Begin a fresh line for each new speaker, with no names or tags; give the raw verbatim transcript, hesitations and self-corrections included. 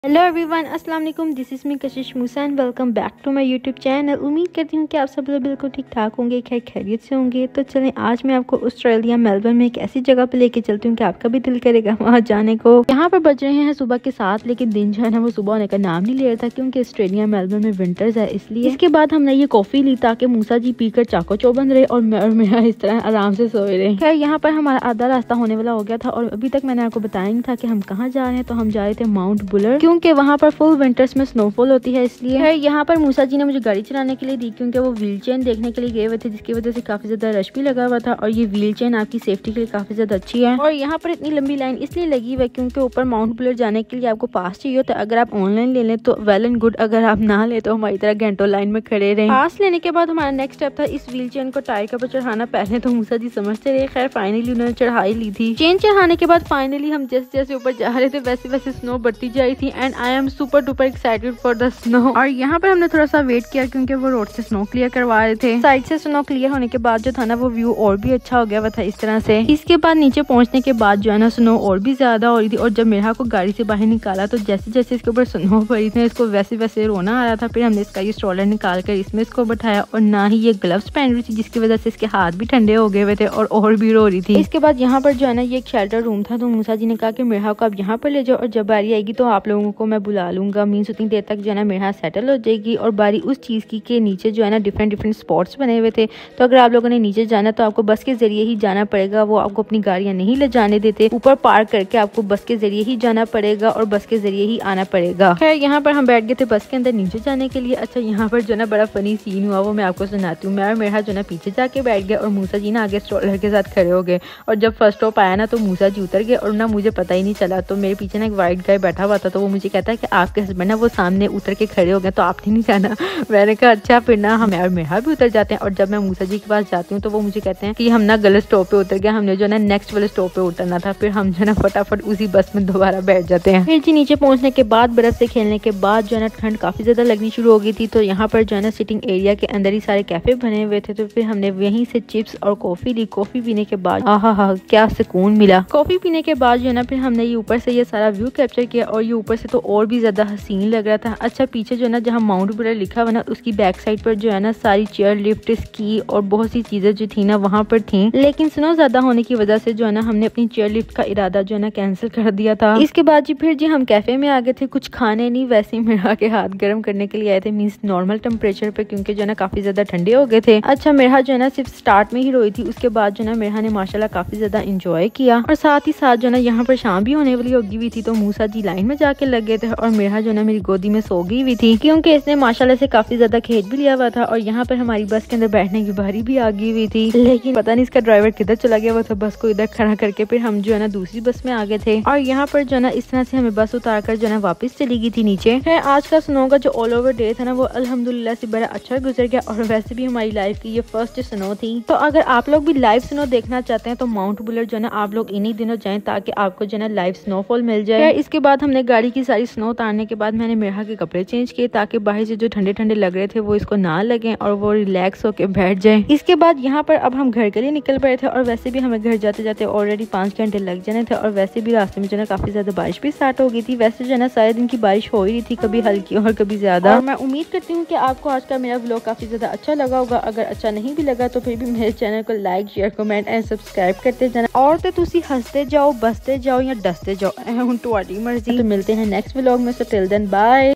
Hello everyone, अस्सलाम वालेकुम। This is me Kashish Moosa and welcome back to my YouTube channel. उम्मीद करती हूँ कि आप सब लोग बिल्कुल ठीक ठाक होंगे, खैर खैरियत से होंगे। तो चलें, आज मैं आपको ऑस्ट्रेलिया मेलबर्न में एक ऐसी जगह पे लेके चलती हूँ कि आपका भी दिल करेगा वहाँ जाने को। यहाँ पर बज रहे हैं सुबह के साथ, लेकिन दिन जो है ना वो सुबह होने का नाम नहीं ले रहा था, क्योंकि ऑस्ट्रेलिया मेलबर्न में विंटर्स है इसलिए। इसके बाद हमने ये कॉफ़ी ली ताकि मूसा जी पीकर चाको चौबंद रहे और मैं और मेरा इस तरह आराम से सोए रहे। खैर यहाँ पर हमारा आधा रास्ता होने वाला हो गया था और अभी तक मैंने आपको बताया नहीं था कि हम कहाँ जा रहे हैं। तो हम जा रहे थे माउंट बुलर, क्योंकि वहाँ पर फुल विंटर्स में स्नोफॉल होती है इसलिए। है यहाँ पर मूसा जी ने मुझे गाड़ी चलाने के लिए दी, क्योंकि वो व्हील चेन देखने के लिए गए हुए थे, जिसकी वजह से काफी ज्यादा रश भी लगा हुआ था। और ये व्हील चेन आपकी सेफ्टी के लिए काफी ज्यादा अच्छी है। और यहाँ पर इतनी लंबी लाइन इसलिए लगी हुई है क्योंकि ऊपर माउंट बुलर जाने के लिए आपको पास चाहिए होता है। अगर आप ऑनलाइन ले लें तो वेल एंड गुड, अगर आप ना ले तो हमारी तरह घंटों लाइन में खड़े रहे। पास लेने के बाद हमारा नेक्स्ट स्टेप था इस व्हील चेन को टायर के ऊपर चढ़ाना। पहले तो मूसा जी समझते रहे, खैर फाइनली उन्होंने चढ़ाई ली थी। चेन चढ़ाने के बाद फाइनली हम जैसे जैसे ऊपर जा रहे थे वैसे वैसे स्नो बढ़ती जा रही थी and I am super duper excited for the snow. और यहाँ पर हमने थोड़ा सा वेट किया क्योंकि वो रोड से स्नो क्लियर करवा रहे थे। साइड से स्नो क्लियर होने के बाद जो था ना वो व्यू और भी अच्छा हो गया हुआ था इस तरह से। इसके बाद नीचे पहुंचने के बाद जो है ना स्नो और भी ज्यादा हो रही थी। और जब मेरा को गाड़ी से बाहर निकाला तो जैसे जैसे इसके ऊपर स्नो पड़ी थी इसको वैसे वैसे रोना आ रहा था। फिर हमने इसका ये स्ट्रोलर निकाल कर इसमें इसको बैठाया और ना ही ये ग्लव्स पहन रही थी, जिसकी वजह से इसके हाथ भी ठंडे हो गए हुए थे और और भी रो रही थी। इसके बाद यहाँ पर जो है ना ये एक शेल्टर रूम था, तो मूसा जी ने कहा कि मेरा को आप यहाँ पर ले जाओ और जब बारी आएगी तो आप लोगों को मैं बुला लूंगा। मीन्स उतनी देर तक जो है ना मेरा सेटल हो जाएगी। और बारी उस चीज़ की के नीचे जो है ना डिफरेंट डिफरेंट स्पॉट्स बने हुए थे, तो अगर आप लोगों ने नीचे जाना तो आपको बस के जरिए ही जाना पड़ेगा। वो आपको अपनी गाड़ियाँ नहीं ले जाने देते, ऊपर पार्क करके आपको बस के जरिए ही जाना पड़ेगा और बस के जरिए ही आना पड़ेगा। खैर यहाँ पर हम बैठ गए थे बस के अंदर नीचे जाने के लिए। अच्छा, यहाँ पर जो ना बड़ा फनी सीन हुआ वो मैं आपको सुनाती हूँ। मैं और मेरा जो ना पीछे जाके बैठ गया और मूसा जी ना आगे स्ट्रोलर के साथ खड़े हो गए। और जब फर्स्ट स्टॉप आया ना तो मूसा जी उतर गए और ना मुझे पता ही नहीं चला। तो मेरे पीछे ना एक वाइट गाय बैठा हुआ था, तो वो मुझे कहता है कि आपके हस्बैंड ना वो सामने उतर के खड़े हो गए तो आपने नहीं जाना। मैंने कहा अच्छा, फिर ना हम और मेरा भी उतर जाते हैं। और जब मैं मूसा जी के पास जाती हूँ तो वो मुझे कहते हैं कि हम ना गलत स्टॉप पे उतर गए, हमने जो ना नेक्स्ट वाले स्टॉप पे उतरना था। फिर हम जो ना फटाफट उसी बस में दोबारा बैठ जाते हैं। फिर जी नीचे पहुंचने के बाद बर्फ से खेलने के बाद जो है ना ठंड काफी ज्यादा लगनी शुरू हो गई थी। तो यहाँ पर जो है ना सिटिंग एरिया के अंदर ही सारे कैफे बने हुए थे, तो फिर हमने वहीं से चिप्स और कॉफी ली। कॉफी पीने के बाद आहा हा क्या सुकून मिला। कॉफी पीने के बाद जो है ना फिर हमने ये ऊपर से ये सारा व्यू कैप्चर किया और ये ऊपर से तो और भी ज्यादा हसीन लग रहा था। अच्छा, पीछे जो है ना जहाँ माउंट बुलर लिखा हुआ ना उसकी बैक साइड पर जो है ना सारी चेयर लिफ्ट स्की और बहुत सी चीजें जो थी ना वहाँ पर थी, लेकिन स्नो ज्यादा होने की वजह से जो है ना हमने अपनी चेयर लिफ्ट का इरादा जो है ना कैंसिल कर दिया था। इसके बाद जी फिर जी हम कैफे में आ गए थे। कुछ खाने नहीं, वैसे ही मेरा के हाथ गर्म करने के लिए आए थे, मीन्स नॉर्मल टेम्परेचर पे, क्योंकि जो है ना काफी ज्यादा ठंडे हो गए थे। अच्छा, मेरा जो है ना सिर्फ स्टार्ट में ही रोई थी, उसके बाद जो है ना मेरा ने माशाल्लाह काफी ज्यादा इंजॉय किया। और साथ ही साथ जो है ना यहाँ पर शाम भी होने वाली होगी हुई थी, तो मूसा जी लाइन में जाके लग गए थे और मेरा जो है ना मेरी गोदी में सो गई हुई थी, क्योंकि इसने माशाल्लाह से काफी ज्यादा खेत भी लिया हुआ था। और यहाँ पर हमारी बस के अंदर बैठने की बारी भी आ गई हुई थी, लेकिन पता नहीं इसका ड्राइवर किधर चला गया हुआ था बस को इधर खड़ा करके। फिर हम जो है ना दूसरी बस में आ गए थे और यहाँ पर जो है ना इस तरह से हमें बस उतार कर जो है ना वापस चली गई थी नीचे। है आज का स्नो का जो ऑल ओवर डे था ना वो अल्हम्दुलिल्लाह से बड़ा अच्छा गुजर गया। और वैसे भी हमारी लाइफ की ये फर्स्ट स्नो थी। तो अगर आप लोग भी लाइव स्नो देखना चाहते हैं तो माउंट बुलर जो है ना आप लोग इन्हीं दिनों जाएं, ताकि आपको जो है ना लाइव स्नोफॉल मिल जाए। इसके बाद हमने गाड़ी की सारी स्नो उतारने के बाद मैंने मेरा के कपड़े चेंज किए ताकि बाहर से जो ठंडे ठंडे लग रहे थे वो इसको ना लगे और वो रिलैक्स होके बैठ जाए। इसके बाद यहाँ पर अब हम घर के लिए निकल पड़े थे और वैसे भी हमें घर जाते जाते ऑलरेडी पाँच घंटे लग जाने थे। और वैसे भी रास्ते में जो है काफी ज्यादा बारिश भी स्टार्ट हो गई थी। वैसे जो है ना सारे दिन की बारिश हो ही रही थी, कभी हल्की और कभी ज्यादा। और मैं उम्मीद करती हूँ कि आपको आज का मेरा व्लॉग काफी ज्यादा अच्छा लगा होगा। अगर अच्छा नहीं भी लगा तो फिर भी मेरे चैनल को like share comment and subscribe करते जाना। और तो तुसी हंसते जाओ, बसते जाओ या डसते जाओ, तुहाडी मर्जी। तो मिलते हैं नेक्स्ट व्लॉग में, सो टिल देन बाय।